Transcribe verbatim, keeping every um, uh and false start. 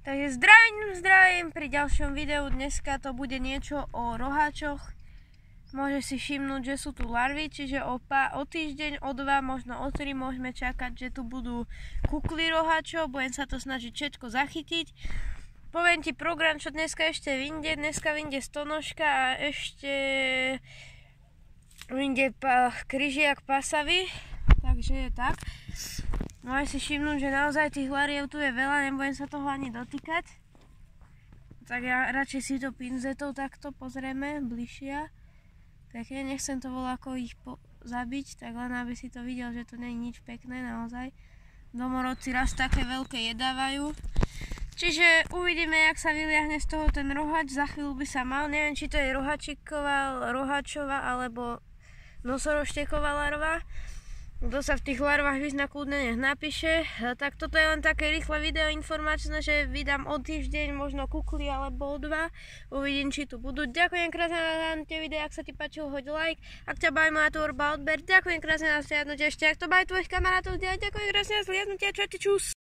Takže zdravím, zdravím pri ďalšom videu. Dneska to bude niečo o roháčoch. Môže si všimnúť, že sú tu larvy, čiže o, pá, o týždeň, o dva, možno o tri môžeme čakať, že tu budú kukly roháčov. Budem sa to snažiť všetko zachytiť. Poviem ti program, čo dneska ešte vyjde. Dneska vyjde stonožka a ešte vyjde pa, kryžiak pasavy. Takže je tak. Môžeš si všimnúť, že naozaj tých lariev tu je veľa, nebudem sa toho ani dotýkať. Tak ja radšej si to pinzetou takto pozrieme bližšia. Pekne, nechcem to voľako ich zabiť, tak len aby si to videl, že to nie je nič pekné naozaj. Domorodci raz také veľké jedávajú. Čiže uvidíme, jak sa vyliahne z toho ten rohač, za chvíľu by sa mal, neviem, či to je rohačiková, rohačová alebo nosorožteková larva. Kto sa v tých larvách vyzná, kľudne nech napíše. Tak toto je len také rýchle video informačné, že vydám o týždeň, možno kukly alebo o dva. Uvidím, či tu budú. Ďakujem krásne za tie videá, ak sa ti páčilo, hoď like. Ak ťa baví moja tvorba, odber. Ďakujem krásne za zliadnutie ešte, ak to baví tvojich kamarátov, ďakujem krásne za zliadnutie, čaute, čus.